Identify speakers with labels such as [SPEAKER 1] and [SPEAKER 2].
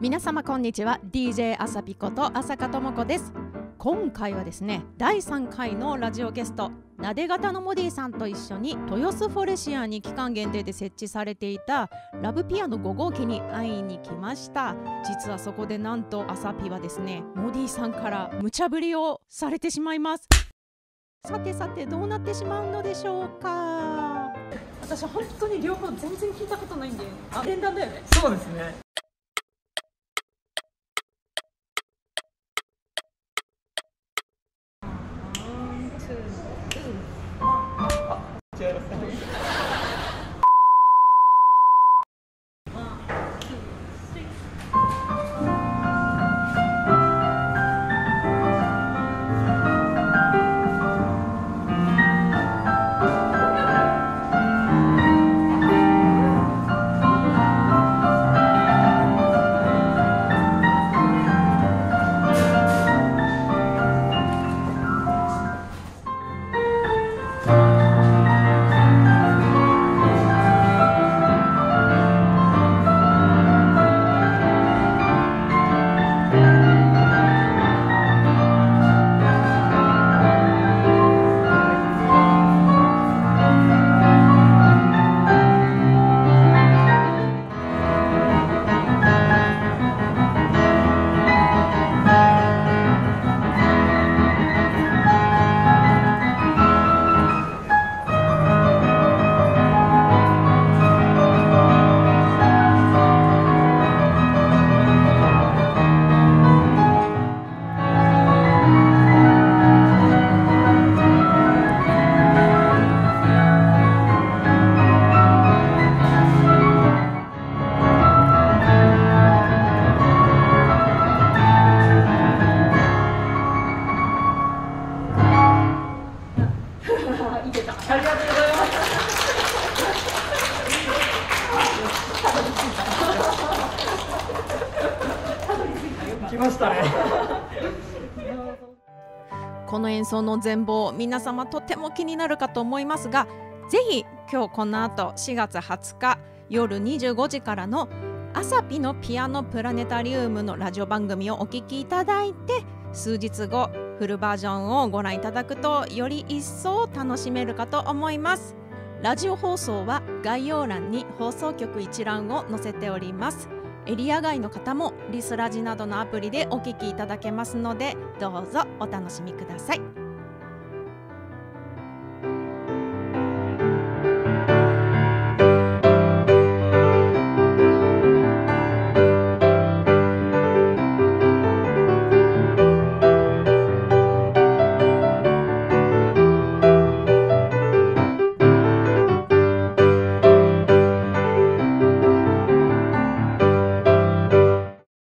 [SPEAKER 1] 皆様こんにちは。 DJ あさぴこと浅香智子です。今回はですね、第3回のラジオゲストなで型のモディさんと一緒に豊洲フォレシアに期間限定で設置されていたラブピアノ5号機に会いに来ました。実はそこでなんとあさぴはですね、モディさんから無茶ぶりをされてしまいます。さてさて、どうなってしまうのでしょうか。私本当に両方全然聞いたことないんで、連弾だよね。
[SPEAKER 2] そうですね。違います。ありがとうございます。来ましたね。
[SPEAKER 1] この演奏の全貌、皆様とても気になるかと思いますが、ぜひ今日この後4月20日夜25時からのあさぴのピアノプラネタリウムのラジオ番組をお聞きいただいて、数日後フルバージョンをご覧いただくとより一層楽しめるかと思います。ラジオ放送は概要欄に放送局一覧を載せております。エリア外の方もリスラジなどのアプリでお聞きいただけますので、どうぞお楽しみください。